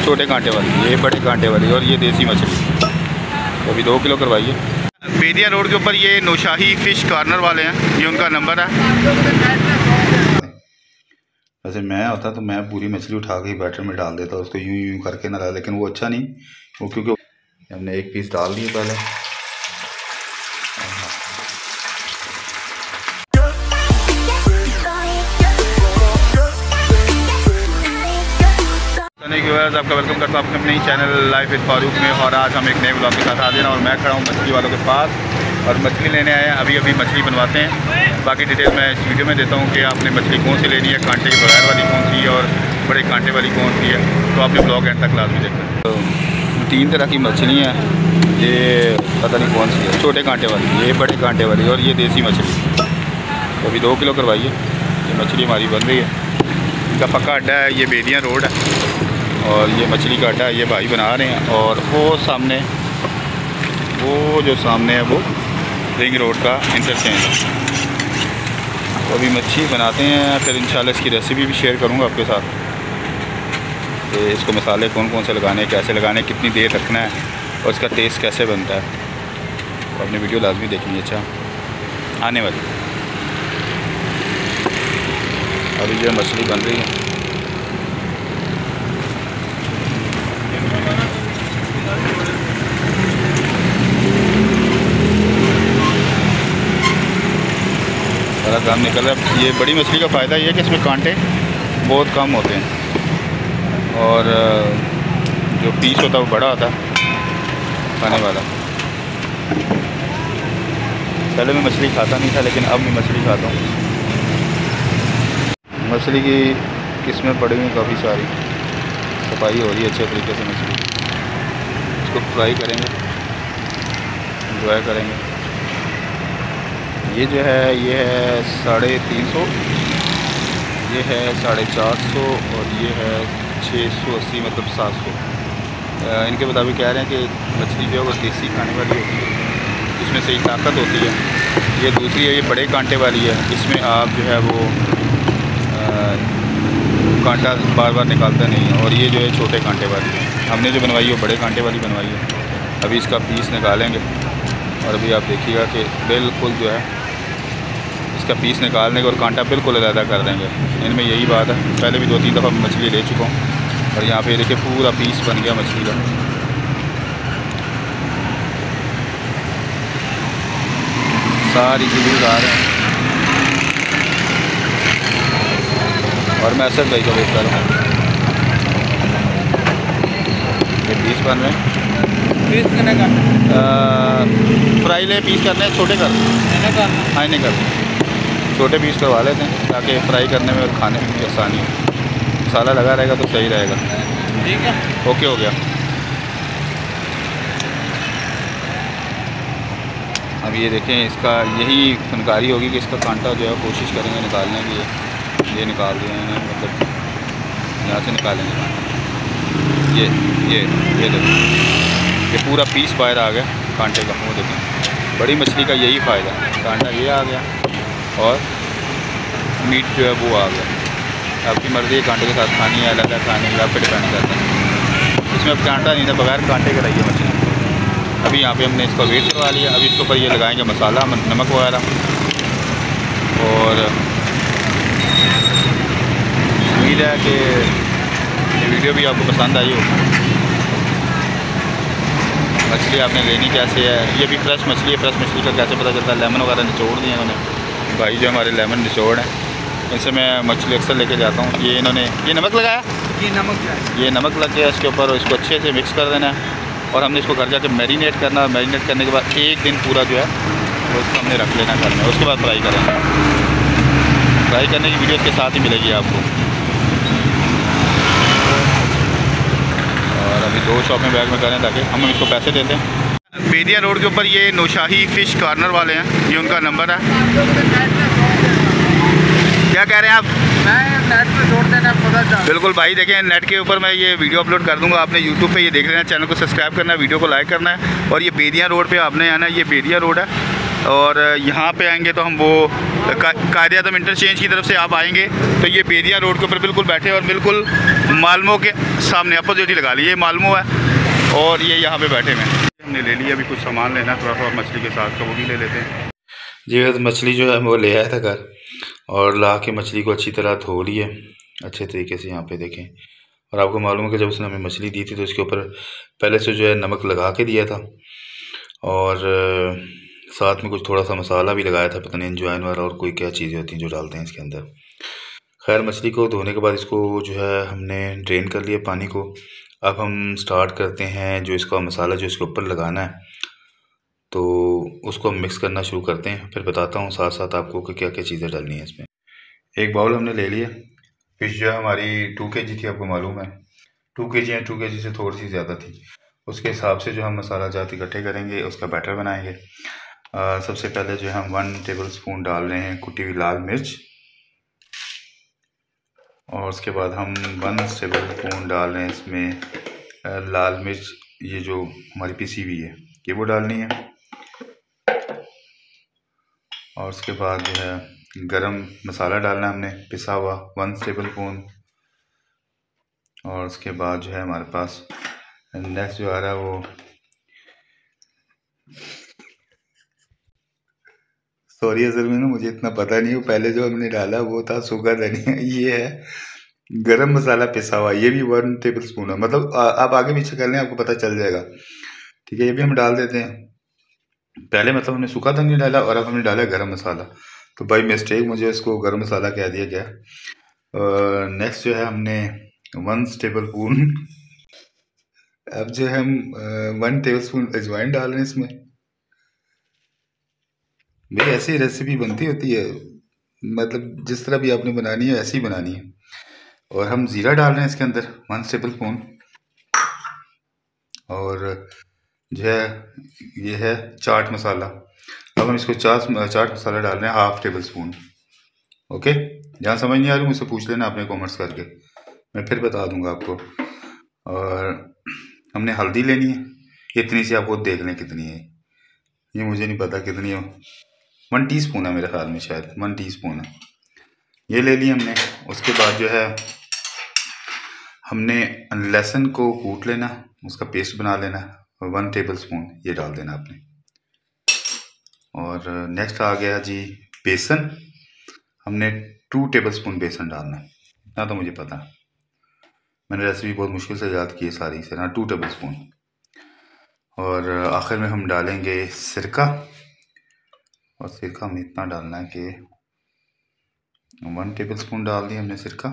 छोटे कांटे वाली, ये बड़े कांटे वाली, और ये देसी मछली। तो अभी 2 किलो करवाइए। बेदिया रोड के ऊपर ये नौशाही फ़िश कॉर्नर वाले हैं, ये उनका नंबर है। वैसे मैं होता तो मैं पूरी मछली उठा के बैटर में डाल देता, उसको यूं यूं करके ना, लेकिन वो अच्छा नहीं, वो क्योंकि हमने एक पीस डाल दिए पहले। आपका वेलकम करता हूँ अपने चैनल लाइफ विद फारूक में। और आज हम एक नए ब्लॉग के साथ हाजिर हैं और मैं खड़ा हूँ मछली वालों के पास और मछली लेने आए हैं। अभी मछली बनवाते हैं। बाकी डिटेल मैं इस वीडियो में देता हूँ कि आपने मछली कौन सी लेनी है, कांटे के बगैर वाली कौन सी है और बड़े कांटे वाली कौन सी है। तो आपने ब्लॉग एंड तक लाजमी देखना। तो 3 तरह की मछली हैं, ये पता नहीं कौन सी है, छोटे कांटे वाली, ये बड़े कांटे वाली, और ये देसी मछली। तो अभी 2 किलो करवाइए। ये मछली हमारी बन रही है। इनका पक्का अड्डा है, ये बेदिया रोड है और ये मछली का अड्डा है, ये भाई बना रहे हैं। और वो सामने, वो जो सामने है वो रिंग रोड का इंटरचेंज है। तो अभी मच्छी बनाते हैं, फिर इंशाल्लाह इसकी रेसिपी भी शेयर करूँगा आपके साथ कि इसको मसाले कौन कौन से लगाने, कैसे लगाने, कितनी देर रखना है और इसका टेस्ट कैसे बनता है। तो अपनी वीडियो लाजमी देखनी है। अच्छा आने वाली अभी जो मछली बन रही है, सारा काम निकल रहा है। ये बड़ी मछली का फ़ायदा ये है कि इसमें कांटे बहुत कम होते हैं और जो पीस होता है वो बड़ा होता है खाने वाला। पहले मैं मछली खाता नहीं था, लेकिन अब मैं मछली खाता हूँ। मछली की किस्में पड़ी हुई काफ़ी सारी, सफाई हो रही है अच्छे तरीके से। मछली इसको फ्राई करेंगे, एंजॉय करेंगे। ये जो है ये है 350, ये है 450 और ये है 680, मतलब 700। इनके मुताबिक कह रहे हैं कि मछली जो है वो देसी खाने वाली होती है, इसमें सही ताकत होती है। ये दूसरी है, ये बड़े कांटे वाली है, इसमें आप जो है वो कांटा बार बार निकालता नहीं है। और ये जो है छोटे कांटे वाली है, हमने जो बनवाई है वो बड़े कांटे वाली बनवाई है। अभी इसका पीस निकालेंगे और अभी आप देखिएगा कि बिल्कुल जो है इसका पीस निकालने के और कांटा बिल्कुल अलग कर देंगे। इनमें यही बात है। पहले भी 2-3 दफ़ा मछली ले चुका हूँ और यहाँ पे देखिए पूरा पीस बन गया मछली का। सारी चीज़ें आ रहे हैं और मैं असर दही का वेट कर रहा हूँ। ये पीस बन रहे हैं, पीस करने का फ्राई ले पीस करने हैं, छोटे कर हाँ नहीं करते, छोटे पीस करवा लेते हैं ताकि फ्राई करने में और खाने में भी आसानी हो। मसाला लगा रहेगा तो सही रहेगा। ठीक है, ओके हो गया। अब ये देखें, इसका यही फनकारी होगी कि इसका कांटा जो है कोशिश करेंगे निकालने की। ये निकाल दिया है, मतलब यहाँ से निकालेंगे कांटा। ये देखो, ये पूरा पीस बाहर आ गया कांटे का। वो देखें, बड़ी मछली का यही फ़ायदा है, कांटा ये आ गया और मीट जो है वो आ गया। आपकी मर्ज़ी है कांटे के साथ खानी है, अलग खानी है, आप पे डिपेंड करता है। इसमें अब कांटा नहीं था, बगैर कांटे का रही है मछली। अभी यहाँ पे हमने इसका वेट करवा लिया। अभी इसके ऊपर ये लगाएंगे मसाला, नमक वगैरह। और उम्मीद है कि ये वीडियो भी आपको पसंद आई हो। मछली आपने लेनी कैसे है, ये भी फ्रेश मछली है। फ्रेश मछली का कैसे पता चलता है, लेमन वगैरह निचोड़ दिए इन्होंने। भाई जो हमारे लेमन निचोड़ हैं, इनसे मैं मछली अक्सर लेके जाता हूँ। ये इन्होंने ये नमक लगाया, ये नमक लग गया इसके ऊपर। इसको अच्छे से मिक्स कर देना है और हमने इसको घर जाके मैरिनेट करना है। मैरिनेट करने के बाद 1 दिन पूरा जो है वो इसको हमने रख लेना घर में। उसके बाद फ्राई करेंगे। फ्राई करने की वीडियो इसके साथ ही मिलेगी आपको। और अभी 2 शॉपिंग बैग में करें ताकि हम इसको पैसे देते हैं। बेदिया रोड के ऊपर ये नौशाही फ़िश कॉर्नर वाले हैं, ये उनका नंबर है। क्या कह रहे हैं आप? नेट पे जोड़ देना। बिल्कुल भाई, देखें नेट के ऊपर मैं ये वीडियो अपलोड कर दूंगा। आपने यूट्यूब पे ये देख लेना, चैनल को सब्सक्राइब करना है, वीडियो को लाइक करना है। और ये बेदिया रोड पे आपने आना है, ये बेदिया रोड है। और यहाँ पे आएंगे तो हम वो कायदे आज़म इंटरचेंज की तरफ से आप आएंगे तो ये बेदिया रोड के ऊपर बिल्कुल बैठे और बिल्कुल मालमो के सामने अपोजिट ही लगा ली, ये मालमो है और ये यहाँ पे बैठे हुए हैं। हमने ले लिया, अभी कुछ सामान लेना थोड़ा सा मछली के साथ, तो वो भी ले लेते हैं जी। बस मछली जो है वो ले आया था घर और ला के मछली को अच्छी तरह धो लिया अच्छे तरीके से, यहाँ पे देखें। और आपको मालूम है कि जब उसने हमें मछली दी थी तो इसके ऊपर पहले से जो है नमक लगा के दिया था और साथ में कुछ थोड़ा सा मसाला भी लगाया था, पता नहीं अजवाइन वाला और कोई क्या चीज़ें होती हैं जो डालते हैं इसके अंदर। खैर मछली को धोने के बाद इसको जो है हमने ड्रेन कर लिया पानी को। अब हम स्टार्ट करते हैं जो इसका मसाला जो इसके ऊपर लगाना है, तो उसको हम मिक्स करना शुरू करते हैं, फिर बताता हूँ साथ साथ आपको कि क्या क्या चीज़ें डालनी है इसमें। एक बाउल हमने ले लिया। फिश जो है हमारी 2 kg थी, आपको मालूम है 2 kg है, 2 kg से थोड़ी सी ज़्यादा थी। उसके हिसाब से जो हम मसाला जात इकट्ठे करेंगे, उसका बैटर बनाएंगे। सबसे पहले जो है हम 1 टेबलस्पून डाल रहे हैं कुटी हुई लाल मिर्च, और उसके बाद हम 1 टेबलस्पून डाल रहे हैं इसमें लाल मिर्च, ये जो हमारी पिसी हुई है ये वो डालनी है। और उसके बाद जो है गरम मसाला डालना है हमने पिसा हुआ 1 टेबलस्पून। और उसके बाद जो है हमारे पास नेक्स्ट जो आ रहा है वो सॉरी असल में ना मुझे इतना पता नहीं, वो पहले जो हमने डाला वो था सूखा धनिया, ये है गरम मसाला पिसा हुआ, ये भी 1 टेबलस्पून है। मतलब आप आगे पीछे कर लें आपको पता चल जाएगा, ठीक है। ये भी हम डाल देते हैं। पहले मतलब हमने सूखा धनिया डाला और अब हमने डाला गरम मसाला, तो बाई मिस्टेक मुझे इसको गरम मसाला कह दिया गया। नेक्स्ट जो है हमने 1 टेबलस्पून अब जो है हम 1 टेबलस्पून अजवाइन डाल रहे हैं इसमें। भाई ऐसी रेसिपी बनती होती है, मतलब जिस तरह भी आपने बनानी है ऐसी बनानी है। और हम ज़ीरा डाल रहे हैं इसके अंदर 1 टेबलस्पून। और जो है ये है चाट मसाला, अब हम इसको चाट मसाला डाल रहे हैं 1/2 टेबलस्पून। ओके, जहाँ समझ नहीं आ रही मुझसे पूछ लेना आपने कॉमेंट्स करके, मैं फिर बता दूंगा आपको। और हमने हल्दी लेनी है, इतनी सी, आपको देख लें कितनी है, ये मुझे नहीं पता कितनी है, 1 टीस्पून है मेरे ख्याल में, शायद 1 टीस्पून है, ये ले ली हमने। उसके बाद जो है हमने लहसुन को कूट लेना, उसका पेस्ट बना लेना, 1 टेबलस्पून ये डाल देना आपने। और नेक्स्ट आ गया जी बेसन, हमने 2 टेबलस्पून बेसन डालना है, इतना तो मुझे पता है, मैंने रेसिपी बहुत मुश्किल से याद की है सारी से ना, 2 टेबलस्पून। और आखिर में हम डालेंगे सिरका, और सिरका हमें इतना डालना है कि 1 टेबलस्पून डाल दिया हमने सिरका।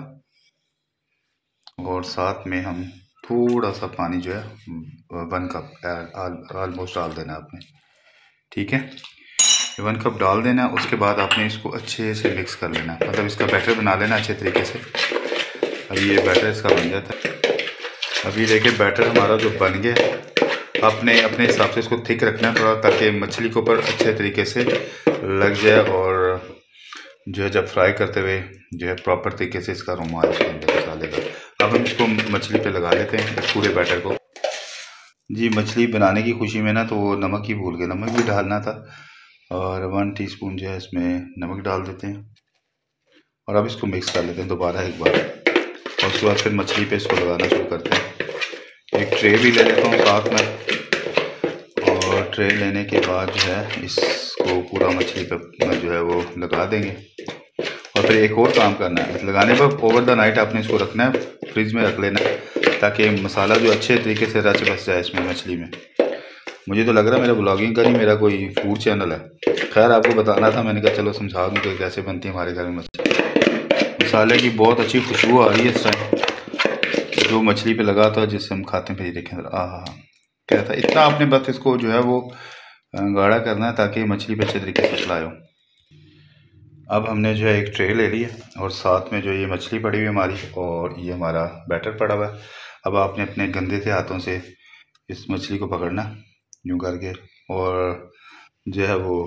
और साथ में हम थोड़ा सा पानी जो है 1 कप ऑलमोस्ट डाल देना आपने, ठीक है, 1 कप डाल देना। उसके बाद आपने इसको अच्छे से मिक्स कर लेना, मतलब इसका बैटर बना लेना अच्छे तरीके से। अभी ये बैटर इसका बन जाता है, अभी देखिए बैटर हमारा जो बन गया, आपने अपने हिसाब से इसको थिक रखना है थोड़ा, ताकि मछली के ऊपर अच्छे तरीके से लग जाए और जो है जब फ्राई करते हुए जो है प्रॉपर तरीके से इसका अरोमा इसके अंदर मसाले का। अब हम इसको मछली पे लगा लेते हैं इस पूरे बैटर को जी। मछली बनाने की खुशी में ना तो नमक ही भूल गए, नमक भी डालना था, और 1 टीस्पून जो है इसमें नमक डाल देते हैं। और अब इसको मिक्स कर लेते हैं दोबारा एक बार, और उसके बाद फिर मछली पे इसको लगाना शुरू करते हैं। एक ट्रे भी ले लेता हूँ साथ में, और ट्रे लेने के बाद जो है इसको पूरा मछली पे जो है वो लगा देंगे। और फिर एक और काम करना है, लगाने पर ओवर द नाइट आपने इसको रखना है, फ्रिज में रख लेना है, ताकि मसाला जो अच्छे तरीके से रच बस जाए इसमें मछली में। मुझे तो लग रहा है मेरा ब्लॉगिंग का नहीं, मेरा कोई फूड चैनल है। खैर आपको बताना था, मैंने कहा चलो समझा दूँ कि कैसे बनती है हमारे घर में मछली। मसाले की बहुत अच्छी खुशबू आ रही है इस टाइम, जो मछली पे लगा था जिससे हम खाते हैं। फिर देखें क्या था, इतना आपने बस इसको जो है वो गाढ़ा करना है ताकि मछली पे अच्छे तरीके से फ्राई हो। अब हमने जो है एक ट्रे ले लिया, और साथ में जो ये मछली पड़ी हुई हमारी, और ये हमारा बैटर पड़ा हुआ है। अब आपने अपने गंदे से हाथों से इस मछली को पकड़ना यूँ करके, और जो है वो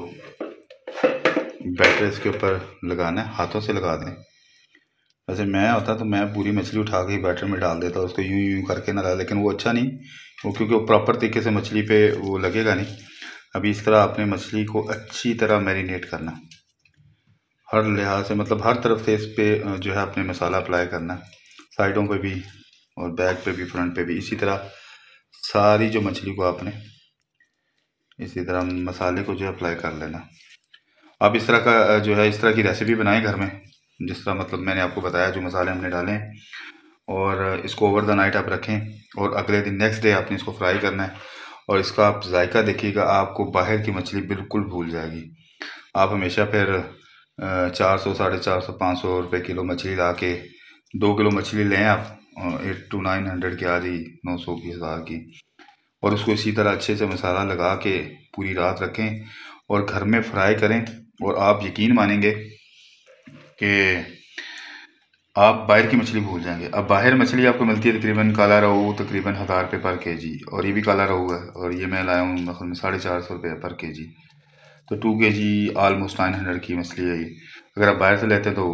बैटर इसके ऊपर लगाना है, हाथों से लगा दें। वैसे मैं होता तो मैं पूरी मछली उठा के बैटर में डाल देता, उसको यूं यूं करके ना डाल, लेकिन वो अच्छा नहीं, वो क्योंकि वो प्रॉपर तरीके से मछली पे वो लगेगा नहीं। अभी इस तरह आपने मछली को अच्छी तरह मैरिनेट करना, हर लिहाज से, मतलब हर तरफ से इस पे जो है आपने मसाला अप्लाई करना, साइडों पे भी, और बैक पे भी, फ्रंट पे भी। इसी तरह सारी जो मछली को आपने इसी तरह मसाले को जो अप्लाई कर लेना। आप इस तरह का जो है इस तरह की रेसिपी बनाएं घर में, जिस तरह मतलब मैंने आपको बताया, जो मसाले हमने डाले हैं, और इसको ओवर द नाइट आप रखें और अगले दिन नेक्स्ट डे आपने इसको फ्राई करना है। और इसका आप जायका देखिएगा, आपको बाहर की मछली बिल्कुल भूल जाएगी। आप हमेशा फिर 400, 450, 500 रुपये किलो मछली ला के 2 किलो मछली लें आप, 800 to 900 की आ रही, 900 की, 1000 की, और उसको इसी तरह अच्छे से मसाला लगा के पूरी रात रखें और घर में फ्राई करें। और आप यकीन मानेंगे कि आप बाहर की मछली भूल जाएंगे। अब बाहर मछली आपको मिलती है तकरीबन, काला रोहू तकरीबन 1000 रुपये पर केजी, और ये भी काला रोहू है, और ये मैं लाया हूँ मतलब में 450 रुपये पर केजी। तो 2 केजी ऑलमोस्ट 900 की मछली है ये। अगर आप बाहर से लेते हैं तो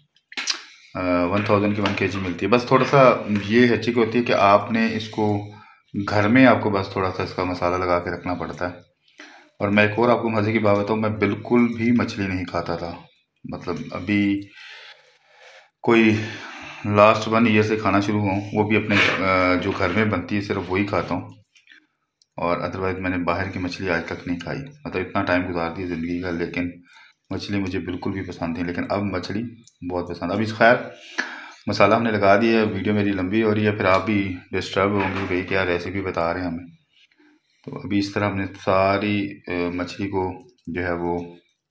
1000 की 1 केजी मिलती है। बस थोड़ा सा ये हैचिक होती है कि आपने इसको घर में, आपको बस थोड़ा सा इसका मसाला लगा के रखना पड़ता है। और मैं एक और आपको मज़े की बात बताऊँ, मैं बिल्कुल भी मछली नहीं खाता था, मतलब अभी कोई लास्ट 1 ईयर से खाना शुरू हुआ हूँ, वो भी अपने जो घर में बनती है सिर्फ वही खाता हूँ, और अदरवाइज़ मैंने बाहर की मछली आज तक नहीं खाई। मतलब इतना टाइम गुजार दिया ज़िंदगी का, लेकिन मछली मुझे बिल्कुल भी पसंद नहीं। लेकिन अब मछली बहुत पसंद। अभी खैर मसाला हमने लगा दिया है, वीडियो मेरी लंबी हो रही है, फिर आप भी डिस्टर्ब होंगे भाई क्या रेसिपी बता रहे हैं हमें। तो अभी इस तरह हमने सारी मछली को जो है वो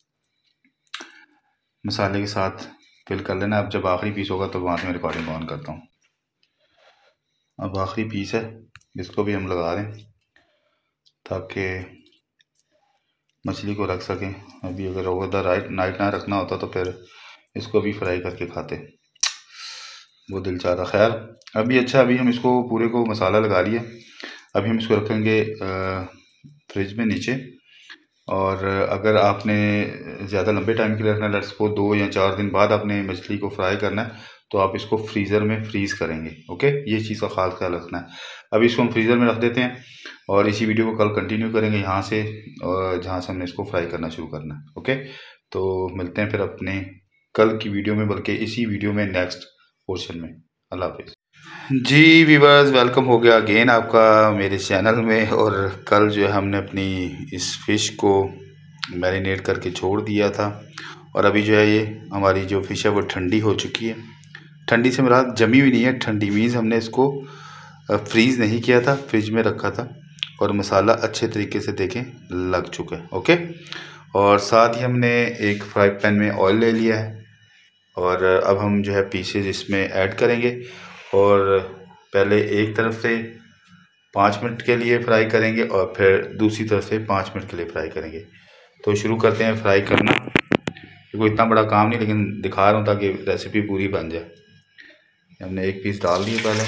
मसाले के साथ फिल कर लेना। अब जब आखिरी पीस होगा तो वहाँ से मैं रिकॉर्डिंग ऑन करता हूँ। अब आखिरी पीस है, इसको भी हम लगा दें ताकि मछली को रख सकें। अभी अगर ओवर द नाइट ना रखना होता तो फिर इसको भी फ्राई करके खाते, वो दिल चाहता। खैर अभी अच्छा, अभी हम इसको पूरे को मसाला लगा लिया। अभी हम इसको रखेंगे फ्रिज में नीचे, और अगर आपने ज़्यादा लंबे टाइम के लिए रखना है, लेट्स सपोज 2 या 4 दिन बाद आपने मछली को फ्राई करना है, तो आप इसको फ्रीज़र में फ्रीज़ करेंगे। ओके, ये चीज़ का खास ख्याल रखना है। अभी इसको हम फ्रीज़र में रख देते हैं और इसी वीडियो को कल कंटिन्यू करेंगे यहाँ से, और जहाँ से हमने इसको फ्राई करना शुरू करना है। ओके, तो मिलते हैं फिर अपने कल की वीडियो में, बल्कि इसी वीडियो में नेक्स्ट पोर्शन में। अल्लाह हाफिज़। जी वीवर्स, वेलकम हो गया अगेन आपका मेरे चैनल में। और कल जो है हमने अपनी इस फ़िश को मैरिनेट करके छोड़ दिया था, और अभी जो है ये हमारी जो फ़िश है वो ठंडी हो चुकी है। ठंडी से मेरा जमी हुई नहीं है, ठंडी मीन्स हमने इसको फ्रीज़ नहीं किया था, फ्रिज में रखा था, और मसाला अच्छे तरीके से देखें लग चुका है। ओके, और साथ ही हमने एक फ्राई पैन में ऑयल ले लिया है, और अब हम जो है पीसेज इसमें ऐड करेंगे, और पहले एक तरफ से 5 मिनट के लिए फ्राई करेंगे और फिर दूसरी तरफ से 5 मिनट के लिए फ्राई करेंगे। तो शुरू करते हैं फ्राई करना। कोई इतना बड़ा काम नहीं, लेकिन दिखा रहा हूँ ताकि रेसिपी पूरी बन जाए। हमने एक पीस डाल दिए पहले,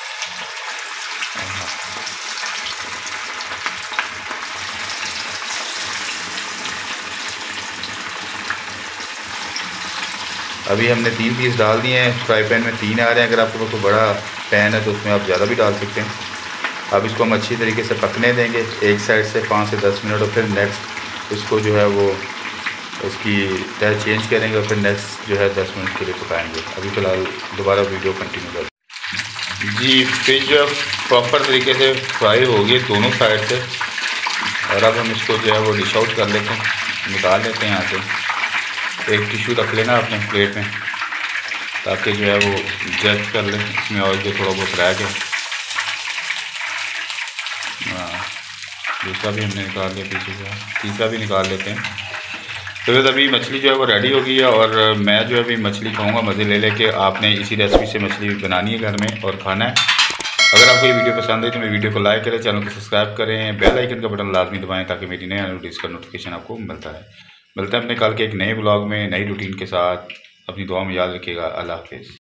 अभी हमने 3 पीस डाल दिए हैं। फ्राई पैन में 3 आ रहे हैं, अगर आपके पास कोई बड़ा पैन है तो उसमें आप ज़्यादा भी डाल सकते हैं। अब इसको हम अच्छी तरीके से पकने देंगे एक साइड से 5 से 10 मिनट, और फिर नेक्स्ट इसको जो है वो उसकी तह चेंज करेंगे, और फिर नेक्स्ट जो है 10 मिनट के लिए पकाएंगे। अभी फ़िलहाल दोबारा वीडियो कंटिन्यू कर जी। फिश जो प्रॉपर तरीके से फ्राई हो गई दोनों साइड से, और अब हम इसको जो है वो डिश आउट कर लेते हैं, निकाल लेते हैं यहाँ से। एक टिश्यू रख लेना अपने प्लेट में ताकि जो है वो एडजस्ट कर लें, इसमें ऑयल जो थोड़ा बहुत रह गया। दूसरा भी हमने निकाल लिया पीछे से, तीसरा भी निकाल लेते हैं। तो बस अभी मछली जो है वो रेडी हो गई है, और मैं जो है अभी मछली खाऊंगा मज़े ले लेके। आपने इसी रेसिपी से मछली बनानी है घर में और खाना है। अगर आपको ये वीडियो पसंद है तो मेरी वीडियो को लाइक करें, चैनल को सब्सक्राइब करें, बेल आइकन का बटन लाजमी दबाएं ताकि मेरी नई वीडियोज़ का नोटिफिकेशन आपको मिलता है। मिलते हैं अपने कल के एक नए ब्लॉग में नई रूटीन के साथ। अपनी दुआ में याद रखिएगा। अल्लाह हाफिज़।